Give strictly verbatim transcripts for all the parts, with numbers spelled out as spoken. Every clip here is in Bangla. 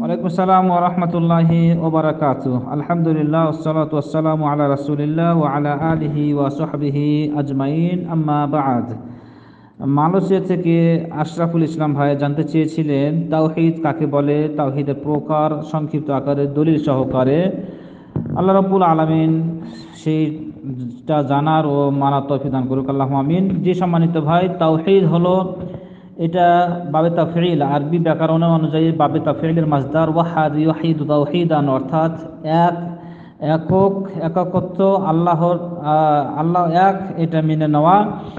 ওয়ালাইকুম আসসালাম ওয়া রাহমাতুল্লাহি ওয়া বারাকাতুহু। আলহামদুলিল্লাহ ওয়াসসালাতু ওয়াসসালামু আলা রাসূলিল্লাহ ওয়া আলা আলিহি ওয়া সাহবিহি আজমাইন, আম্মা বা'দ। মালয়েশিয়া থেকে আশরাফুল ইসলাম ভাই জানতে চেয়েছিলেন তাওহীদ কাকে বলে, তাওহীদের প্রকার সংক্ষিপ্ত আকারে দলিল সহকারে। আল্লাহ রাব্বুল আলামিন সেইটা জানার ও মানার তৌফিক দান করুক, আল্লাহুম্মা আমিন। জি সম্মানিত ভাই, তাওহীদ হলো এটা বাবে তাফঈল, আরবি ব্যাকরণ অনুযায়ী বাবে তাফঈলের মাসদার ওয়াহাদ ইউহিদু তাওহীদান, অর্থাৎ এক, একক, এককত্ব, আল্লাহর আল্লাহ এক, এটা মেনে নেওয়া।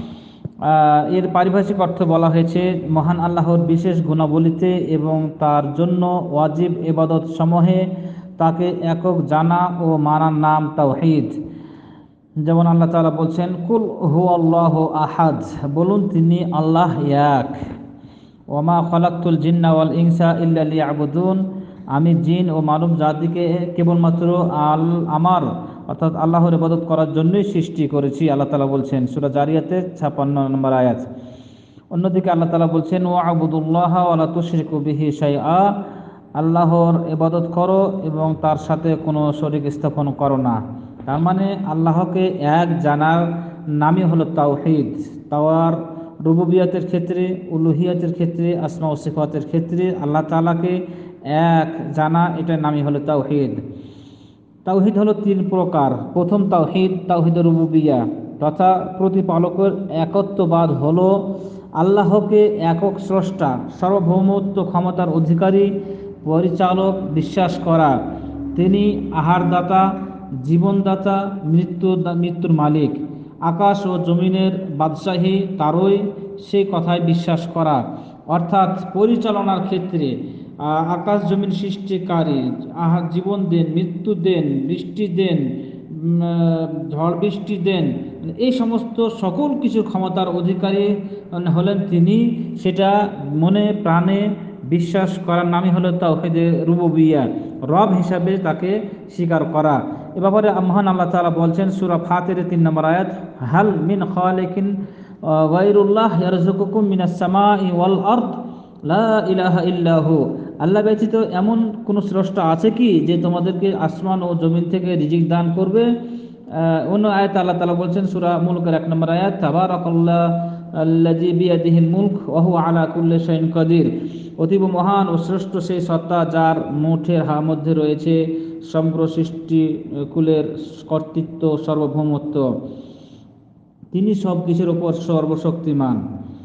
এর পারিভাষিক অর্থ বলা হয়েছে মহান আল্লাহর বিশেষ গুণাবলীতে এবং তার জন্য ওয়াজিব ইবাদত সমূহে তাকে একক জানা ও মানার নাম তাওহীদ। যেমন আল্লাহ তাআলা বলছেন, কুল হুয়াল্লাহু আহাদ, বলুন তিনি আল্লাহ এক। ওমা খালাকতুল জিন্না ওয়াল ইনসা ইল্লা লিয়াবুদুন, আমি জিন ও মানব জাতিকে কেবলমাত্র আল আমার অর্থাৎ আল্লাহর ইবাদত করার জন্যই সৃষ্টি করেছি, আল্লাহ তাআলা বলছেন সূরা জারিয়াতে ছাপ্পান্ন নম্বর আয়াত। অন্যদিকে আল্লাহ তাআলা বলছেন ওয়া'বুদুল্লাহা ওয়া লা তুশরিকু বিহি শাইআ, আল্লাহর ইবাদত করো এবং তার সাথে কোনো শরীক স্থাপন করো না। তার মানে আল্লাহকে এক জানার নামই হলো তাওহীদ। তাওয়ার রুবুবিয়াতের ক্ষেত্রে, উলুহিয়াতের ক্ষেত্রে, আসমা ও সিফাতের ক্ষেত্রে আল্লাহ তাআলাকে এক জানা, এটার নামই হলো তাওহীদ। তাওহীদ হলো তিন প্রকার। প্রথম তাওহীদ তাওহীদ রুবুবিয়া তথা প্রতিপালকের একত্ববাদ, হলো আল্লাহকে একক স্রষ্টা, সার্বভৌমত্ব ক্ষমতার অধিকারী, পরিচালক বিশ্বাস করা। তিনি আহারদাতা, জীবনদাতা, মৃত্যু মৃত্যুর মালিক, আকাশ ও জমিনের বাদশাহী তারই, সেই কথায় বিশ্বাস করা। অর্থাৎ পরিচালনার ক্ষেত্রে আকাশ জমিন সৃষ্টিকারী, আহা জীবন দেন, মৃত্যু দেন, বৃষ্টি দেন, ঝড় বৃষ্টি দেন, এই সমস্ত সকল কিছুর ক্ষমতার অধিকারী হলেন তিনি, সেটা মনে প্রাণে বিশ্বাস করার নামই হলো তাওহীদে রুবুবিয়্যাহ, রব হিসাবে তাকে স্বীকার করা। এ ব্যাপারে মহান আল্লাহ তাআলা বলছেন সূরা ফাতিরের তিন নম্বর আয়াত, হাল মিন খালিকিন গায়রুল্লাহ ইয়ারযুকুকুম মিনাস সামাই ওয়াল আরদ লা ইলাহা ইল্লাহু, আল্লাহ ব্যতীত এমন কোন স্রষ্টা আছে কি যে তোমাদেরকে আসমান ও জমিন থেকে রিজিক দান করবে। অন্য আয়াতে আল্লাহ তাআলা বলছেন সূরা মুলকের এক নম্বর আয়াত, তাবারাকাল্লাযী বিয়াদিহিল মুলক ওয়া হুয়া আলা কুল্লি শাইইন কাদির, অতীব মহান ও শ্রেষ্ঠ সেই সত্তা যার মুঠের হা মধ্যে রয়েছে সমগ্র সৃষ্টি কুলের কর্তৃত্ব, সর্বভৌমত্ব, তিনি সব কিছুর উপর সর্বশক্তিমান।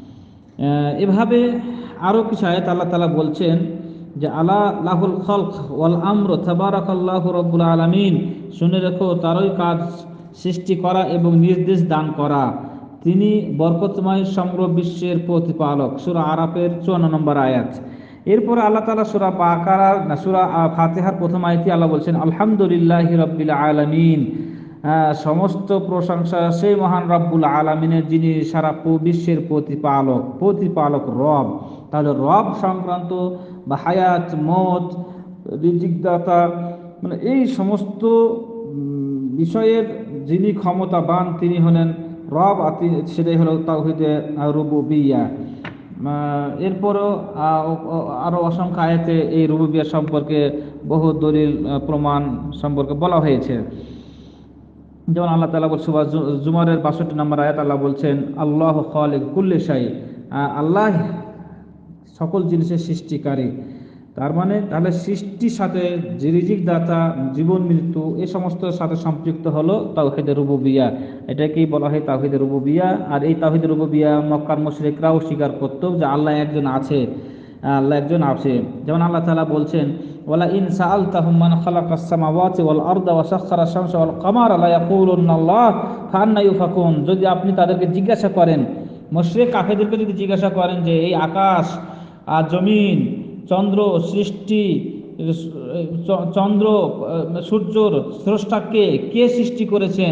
এভাবে আরও কিছু আয়াত আল্লাহ তাআলা বলছেন যে আলা লাহুল খালক ওয়াল আমর তাবারাকাল্লাহু রাব্বুল আলামিন, শুনে রেখো তারই কাজ সৃষ্টি করা এবং নির্দেশ দান করা, তিনি বরকতময় সমগ্র বিশ্বের প্রতিপালক। সূরা আরাফের চুয়ান্ন নম্বর আয়াত। এরপরে আল্লাহ তাআলা সূরা বাকারা না সূরা ফাতিহার প্রথম আয়াতে আল্লাহ বলছেন আলহামদুলিল্লাহি রাব্বিল আলামিন, সমস্ত প্রশংসা সেই মহান রব্বুল আলামিনের, যিনি সারা বিশ্বের প্রতিপালক, প্রতিপালক রব। তাহলে রব সংক্রান্ত বা হায়াত, মত, রিজিকদাতা, মানে এই সমস্ত বিষয়ের যিনি ক্ষমতাবান তিনি হলেন রব, সেটাই হলো তাওহীদে রুবুবিয়্যাহ। এরপরও আরও অসংখ্য আয়াতে এই রুবুবিয়্যাহ সম্পর্কে বহু দলিল প্রমাণ সম্পর্কে বলা হয়েছে। যেমন আল্লাহ তাআলা বলছেন জুমারের বাষট্টি নম্বর আয়াত, আল্লাহ বলছেন আল্লাহু খালিক কুল্লি শাই, আল্লাহ সকল জিনিসের সৃষ্টিকারী। তার মানে তাহলে সৃষ্টির সাথে যে রিজিক দাতা, জীবন মৃত্যু, এই সমস্ত সাথে সম্পৃক্ত হলো তাওহীদে রুবুবিয়্যাহ। এটাকেই বলা হয় তাওহীদে রুবুবিয়্যাহ। আর এই তাওহীদে রুবুবিয়্যাহ মক্কার মুশরিকরাও স্বীকার করত যে আল্লাহ একজন আছে, আল্লাহ একজন আছে। যেমন আল্লাহ তাআলা বলছেন ওয়ালা ইন সাআলতাহুম মান খালাকাস সামাওয়াতি ওয়াল আরদা ওয়া সাখখারা শামসা ওয়াল কামারা লা ইয়াকুলুনাল্লাহ ফাআন্না ইউফাকুন, যদি আপনি তাদেরকে জিজ্ঞাসা করেন, মুশরিক কাফেরদেরকে যদি জিজ্ঞাসা করেন যে এই আকাশ আর জমিন, চন্দ্র সৃষ্টি, চন্দ্র সূর্যর স্রষ্টাকে কে সৃষ্টি করেছেন,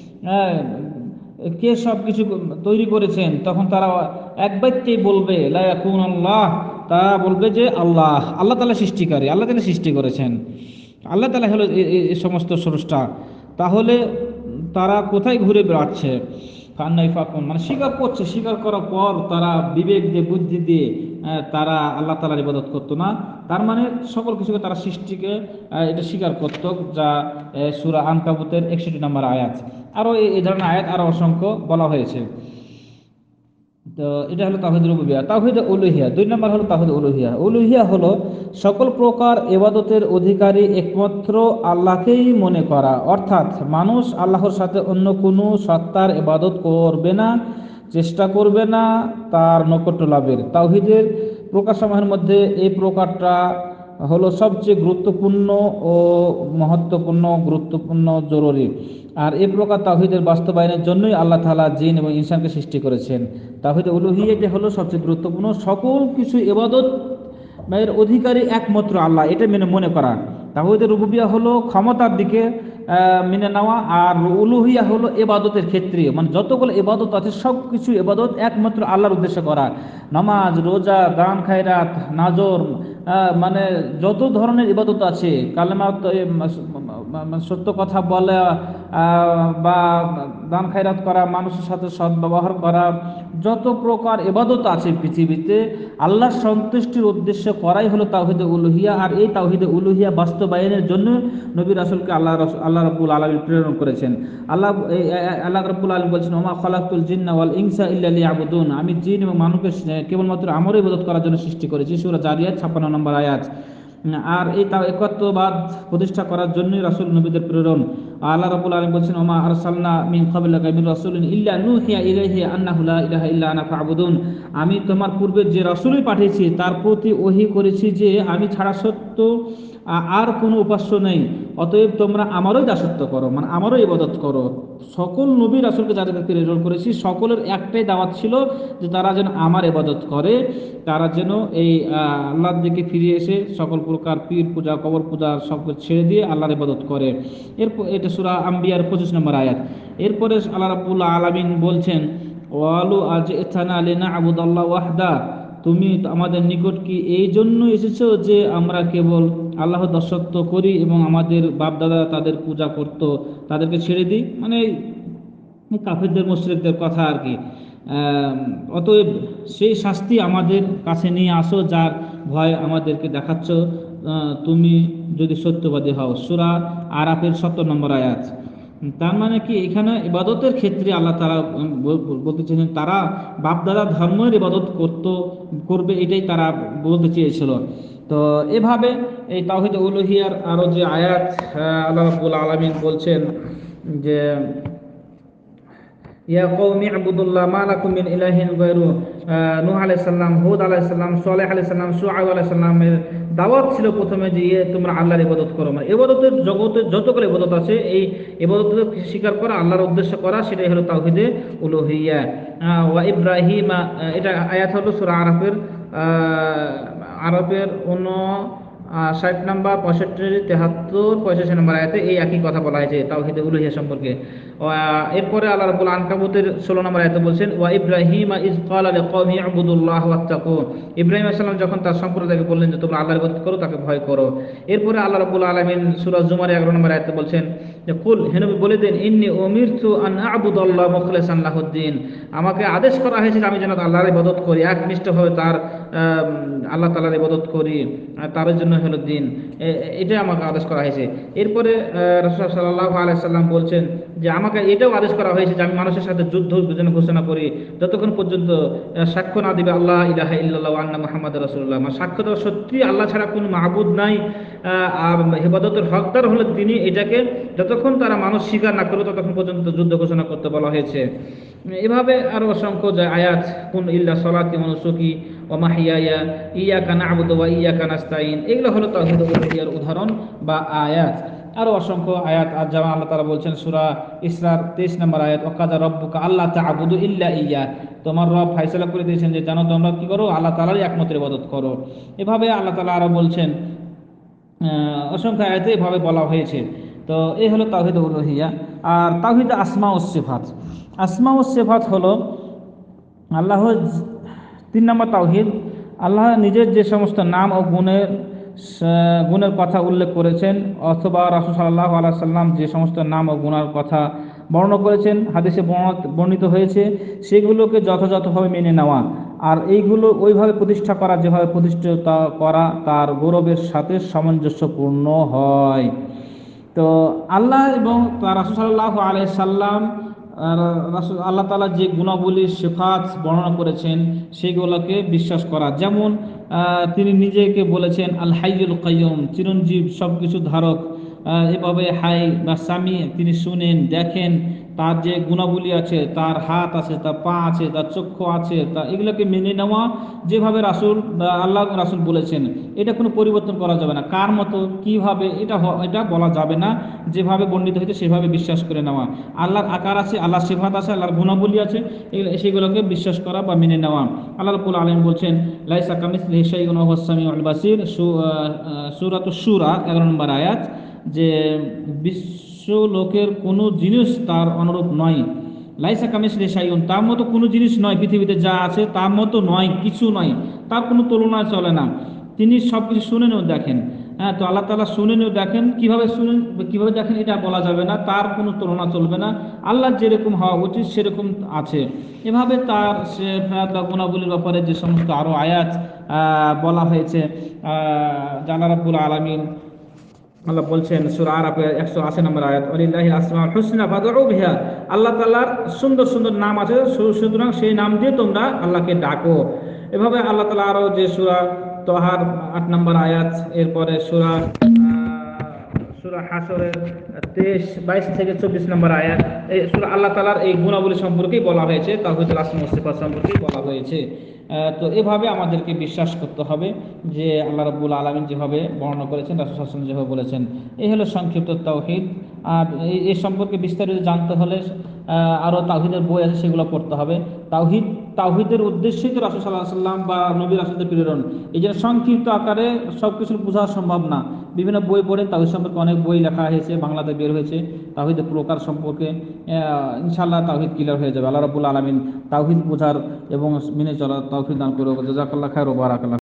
কে সব কিছু তৈরি করেছেন, তখন তারা এক বাক্যেই বলবে লা ইয়াকুনুল্লাহ, তারা বলবে যে আল্লাহ, আল্লাহ তাআলা সৃষ্টিকারী, আল্লাহ তাআলা সৃষ্টি করেছেন, আল্লাহ তাআলা হলো এই সমস্ত স্রষ্টা। তাহলে তারা কোথায় ঘুরে বেড়াচ্ছে? ফান্না ইউফাকুন, মানে স্বীকার করছে, স্বীকার করার পর তারা বিবেক দিয়ে, বুদ্ধি দিয়ে তারা আল্লাহ তাআলার ইবাদত করতো না, তার মানে সকল কিছুকে তারা সৃষ্টিকে এটা স্বীকার করত, যা সূরা আনকাবুতের একষট্টি নম্বর আয়াত। আরও এই ধরনের আয়াত আরও অসংখ্য বলা হয়েছে। তো এটা হলো তাওহীদ রুবুবিয়্যা। তাওহীদ উলুহিয়া, দুই নম্বর হলো তাওহীদ উলুহিয়া। উলুহিয়া হলো সকল প্রকার ইবাদতের অধিকারী একমাত্র আল্লাহকেই মনে করা, অর্থাৎ মানুষ আল্লাহর সাথে অন্য কোনো সত্তার ইবাদত করবে না, চেষ্টা করবে না তার নৈকট্য লাভের। তাওহীদের প্রকারসমূহের মধ্যে এই প্রকারটা হলো সবচেয়ে গুরুত্বপূর্ণ ও মহত্বপূর্ণ, গুরুত্বপূর্ণ, জরুরি। আর এই প্রকার তাওহীদের বাস্তবায়নের জন্যই আল্লাহ তাআলা জিন এবং ইনসানকে সৃষ্টি করেছেন। তাওহীদ উলুহিয়্যা হলো সবচেয়ে গুরুত্বপূর্ণ, সকল কিছু ইবাদত এর অধিকারী একমাত্র আল্লাহ, এটা মেনে মনে করা। তাওহীদ রুবুবিয়্যা হলো ক্ষমতার দিকে মেনে নেওয়া, আর উলুহিয়্যা হলো ইবাদতের ক্ষেত্রে, মানে যতগুলো ইবাদত আছে সব কিছু ইবাদত একমাত্র আল্লাহর উদ্দেশ্যে করা। নামাজ, রোজা, দান খায়রাত, নাজর, মানে যত ধরনের ইবাদত আছে, কালেমা, সত্য কথা বলা বা দান খায়রাত করা, মানুষের সাথে সদ্ব্যবহার করা, যত প্রকার ইবাদত আছে পৃথিবীতে আল্লাহর সন্তুষ্টির উদ্দেশ্যে করাই হলো তাওহীদে উলুহিয়্যা। আর এই তাওহীদে উলুহিয়্যা বাস্তবায়নের জন্য নবী রাসূলকে আল্লাহ আল্লাহ রাব্বুল আলামিন প্রেরণ করেছেন। আল্লাহ আল্লাহ রাব্বুল আলামিন বলেছেন, ওমা খালাকতুল জিন্না ওয়াল ইনসা ইল্লা লিয়াবুদুন, আমি জিন এবং মানুষকে কেবলমাত্র আমার ইবাদত করার জন্য সৃষ্টি করেছি। সূরা জারিয়াত ছাপ্পান্ন নম্বর আয়াত। আর এই তাও একত্ববাদ প্রতিষ্ঠা করার জন্যই রাসূল নবীদের প্রেরণ। আল্লাহ রাব্বুল আলামিন বলেছেন, ওমা আরসালনা মিন ক্বাবলিকা মির রাসূলিন ইল্লা নূহিয়া ইলাইহি আন্নাহু লা ইলাহা ইল্লা আনা ফা'বুদুন, আমি তোমার পূর্বে যে রাসূলই পাঠিয়েছি তার প্রতি ওহী করেছি যে আমি ছাড়া সত্য আর কোনো উপাস্য নেই, অতএব তোমরা আমারই দাসত্ব করো, মানে আমারই ইবাদত করো। সকল নবী রাসূলকে যাদেরকে প্রেরণ করেছি সকলের একটাই দাওয়াত ছিল যে তারা যেন আমার ইবাদত করে, তারা যেন এই আল্লাহর দিকে ফিরে এসে সকল প্রকার পীর পূজা, কবর পূজা সব ছেড়ে দিয়ে আল্লাহর ইবাদত করে। এরপর এটা সূরা আম্বিয়ার পঁচিশ নম্বর আয়াত। এরপরে আল্লাহ রাব্বুল আলামিন বলছেন, ওয়ালু আজইতানা লিনা'বুদাল্লাহ ওয়াহদা, তুমি আমাদের নিকট কি এই জন্য এসেছো যে আমরা কেবল আল্লাহর দাসত্ব করি এবং আমাদের বাপদাদা তাদের পূজা করত তাদেরকে ছেড়ে দিই, মানে কাফেরদের মুশরিকদের কথা আর কি। অতএব সেই শাস্তি আমাদের কাছে নিয়ে আসো যার ভয় আমাদেরকে দেখাচ্ছ তুমি যদি সত্যবাদী হও। সূরা আরাফের সত্তর নম্বর আয়াত। তার মানে কি এখানে ইবাদতের ক্ষেত্রে আল্লাহ তাআলা বলতে চেয়েছেন তারা বাপদাদা ধর্মের ইবাদত করত করবে, এটাই তারা বলতে চেয়েছিল। তো এভাবে এই তাওহীদ উলুহিয়ার আরও যে আয়াত আল্লাহ রাব্বুল আলামিন বলছেন যে ইয়া কওমি ইবুদুল্লাহ মা লাকুম মিন ইলাহিন গায়রু, নূহ আলাইহিস সালাম, হুদ আলাইহিস সালাম, সালেহ আলাইহিস সালাম, শুআয়ব আলাইহিস সালামের দাওয়াত ছিল প্রথমে যে তোমরা আল্লাহর ইবাদত করো। মানে ইবাদতের জগতে যতগুলো ইবাদত আছে এই ইবাদতকে স্বীকার করা, আল্লাহর উদ্দেশ্য করা, সেটাই হলো তাওহীদে উলুহিয়্যা। ওয়া ইব্রাহিম, এটা আয়াত হলো সূরা আরাফের আরবের অন্য ষাট নম্বর, পঁয়ষট্টি, তেহাত্তর, পঁয়ষট্টি নম্বর আয়াতে এই একই কথা বলা হয়েছে তাওহীদে উলুহিয়্যা সম্পর্কে। এরপরে আল্লাহ রাব্বুল আনকাবুতের ষোলো নম্বর আয়াতে বলছেন, ওয়া ইব্রাহিম ইয ক্বালা লিকওমিহি ইবুদুল্লাহ ওয়াত্তাকু, ইব্রাহিম আলাইহিস সালাম যখন তার সম্প্রদায়কে বললেন যে তোমরা আল্লাহর ইবাদত করো, তাকে ভয় করো। এরপরে আল্লাহ রাব্বুল আলামিন সূরা জুমার এগারো নম্বর আয়াতে বলছেন যে কুল, হে নবী বলে দেন, ইন্নী উমিরতু আন আ'বুদাল্লাহ মুখলিসান লাহুদ্দিন, আমাকে আদেশ করা হয়েছে যে আমি যেন আল্লাহর ইবাদত করি, একনিষ্ঠভাবে তার আল্লাহ তাআলার ইবাদত করি, তার জন্য হলো দিন, এটাই আমাকে আদেশ করা হয়েছে। এরপরে রাসূল সাল্লাল্লাহু আলাইহি সাল্লাম বলছেন যে আমাকে এটাও আদেশ করা হয়েছে যে আমি মানুষের সাথে যুদ্ধ যেন ঘোষণা করি যতক্ষণ পর্যন্ত সাক্ষ্য না দিবে আল্লাহ ইলাহা ইল্লাল্লাহু ওয়া আন্না মুহাম্মাদুর রাসূলুল্লাহ, মানে সাক্ষ্য দেওয়া সত্যি আল্লাহ ছাড়া কোনো মাবুদ নাই, আর ইবাদতের হকদার হলেন তিনি, এটাকে যতক্ষণ তারা মানুষ স্বীকার না করবে ততক্ষণ পর্যন্ত যুদ্ধ ঘোষণা করতে বলা হয়েছে। এভাবে আরও অসংখ্য যে আয়াত, কুন ইল্লা সলাতি ওয়া নুসুকি ওয়া মাহইয়ায়া ইয়াকা না'বুদু ওয়া ইয়াকা নাস্তাইন, এগুলো হলো তাওহীদ উলুহিয়্যার উদাহরণ বা আয়াত। আরও অসংখ্য আয়াত, আর যেমন আল্লাহ তাআলা বলছেন সূরা ইসরার তেইশ নম্বর আয়াত, ওয়াকাযা রাব্বুকা আল্লা তা'বুদু ইল্লা ইয়্যা, তোমার রব ফয়সালা করে দিয়েছেন যে জানো তোমরা কি করো, আল্লাহ তাআলারই একমাত্র ইবাদত করো। এভাবে আল্লাহ তাআলা আরও বলছেন অসংখ্য আয়াতে এভাবে বলা হয়েছে। তো এই হলো তাওহীদ উলুহিয়্যা। আর তাওহীদ আসমা ও সিফাত, আসমা ও সিফাত হলো আল্লাহ তিন নম্বর তাওহীদ, আল্লাহ নিজের যে সমস্ত নাম ও গুণের গুণের কথা উল্লেখ করেছেন অথবা রাসূল সাল্লাল্লাহু আলাইহি সাল্লাম যে সমস্ত নাম ও গুণের কথা বর্ণনা করেছেন, হাদিসে বর্ণিত হয়েছে, সেগুলোকে যথাযথভাবে মেনে নেওয়া আর এইগুলো ওইভাবে প্রতিষ্ঠা করা যেভাবে প্রতিষ্ঠিত করা তার গৌরবের সাথে সামঞ্জস্যপূর্ণ হয়। তো আল্লাহ এবং তার রাসূল সাল্লাল্লাহু আলাইহি সাল্লাম রাসূল আল্লাহ তাআলা যে গুণাবলী সিফাত বর্ণনা করেছেন সেগুলোকে বিশ্বাস করা। যেমন তিনি নিজেকে বলেছেন আল হাইয়ুল কাইয়ুম, চিরঞ্জীব, সব কিছু ধারক। এভাবে হাই বা সামি, তিনি শুনেন, দেখেন, তার যে গুণাবলী আছে, তার হাত আছে, তার পা আছে, তার চক্ষু আছে, তা এগুলোকে মেনে নেওয়া যেভাবে রাসূল আল্লাহ রাসূল বলেছেন, এটা কোনো পরিবর্তন করা যাবে না। কার মতো কিভাবে এটা এটা বলা যাবে না, যেভাবে বর্ণিত হয়েছে সেভাবে বিশ্বাস করে নেওয়া। আল্লাহর আকার আছে, আল্লাহর সিফাত আছে, আল্লাহর গুণাবলী আছে, সেগুলোকে বিশ্বাস করা বা মেনে নেওয়া। আল্লাহ রাব্বুল আলামিন বলছেন লাইসা কামিসলিহি শাইউন ওয়া হুয়াস সামিউল বাসীর, সূরাতুশ শূরা এগারো নম্বর আয়াত, যে বিশ্ব লোকের কোনো জিনিস তার অনুরূপ নয়। লাইসা কামিসলিহি শাইউন, তার মতো কোনো জিনিস নয়, পৃথিবীতে যা আছে তার মতো নয়, কিছু নয়, তার কোনো তুলনা চলে না। তিনি সব কিছু শুনেনও দেখেন। হ্যাঁ, তো আল্লাহ তাআলা শুনেনও দেখেন, কিভাবে শুনেন কিভাবে দেখেন এটা বলা যাবে না, তার কোনো তুলনা চলবে না। আল্লাহ যেরকম হওয়া উচিত সেরকম আছে। এভাবে তার সে গুণাবলীর ব্যাপারে যে সমস্ত আরও আয়াত বলা হয়েছে, আল্লাহ রাব্বুল আলামিন আল্লাহ বলছেন সূরা আরাফে একশো আশি নম্বর আয়াত, ওয়ালিল্লাহিল আসমাউল হুসনা ফাদউ বিহা, আল্লাহ তাআলার সুন্দর সুন্দর নাম আছে, সুতরাং সেই নাম দিয়ে তোমরা আল্লাহকে ডাকো। এভাবে আল্লাহ তাআলা আরও যে সূরা তহার আট নম্বর আয়াত, এরপরে সূরা সূরা হাসরের তেইশ বাইশ থেকে চব্বিশ নম্বর আয়াত, এই সূরা আল্লাহ তাআলার এই গুণাবলী সম্পর্কেই বলা হয়েছে, তাওহীদুল আসমা ওয়াস সিফাত সম্পর্কেই বলা হয়েছে। তো এভাবে আমাদেরকে বিশ্বাস করতে হবে যে আল্লাহ রাব্বুল আলামিন যেভাবে বর্ণনা করেছেন, রাসূল সাল্লাল্লাহু আলাইহি ওয়াসাল্লাম যেভাবে বলেছেন। এই হলো সংক্ষিপ্ত তাওহীদ। আর এই সম্পর্কে বিস্তারিত জানতে হলে আরও তাওহীদের বই আছে, সেগুলো পড়তে হবে। তাওহীদ তাওহীদের উদ্দেশ্যই তো রাসূল সাল্লাল্লাহু আলাইহি ওয়াসাল্লাম বা নবী রাসূলদের প্রেরণ। এই যে সংক্ষিপ্ত আকারে সব কিছু বোঝা সম্ভব না। বিভিন্ন বই পড়েন, তাওহীদ সম্পর্কে অনেক বই লেখা হয়েছে, বাংলাতে বের হয়েছে তাওহীদের প্রকার সম্পর্কে। ইনশাআল্লাহ তাওহীদ ক্লিয়ার হয়ে যাবে। আল্লাহ রাব্বুল আলামিন তাওহীদ বোঝার এবং মেনে চলার তৌফিক দান করুন। জাযাকাল্লাহু খাইরান ওয়া বারাকাল্লাহু।